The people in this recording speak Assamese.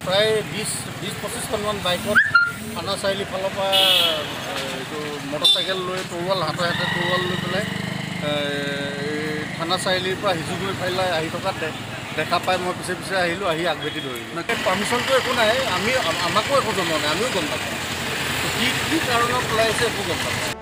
প্ৰায় 20-25খনমান বাইকত থানা চাৰিআলি ফালৰ পৰা এইটো মটৰচাইকেল লৈ তৰোৱাল হাতে তৰোৱাল লৈ পেলাই থানা চাৰিআলিৰ পৰা হিজুগুৰি ফালে আহি থকা দেখা পাই মই পিছে পিছে আহিলোঁ, আহি আগভেটি ধৰিলোঁ। পাৰ্মিশ্যনটো একো নাই, আমাকো একো জনোৱা নাই, আমিও গম নাপাওঁ কি কাৰণত ওলাইছে একো গম নাপাওঁ।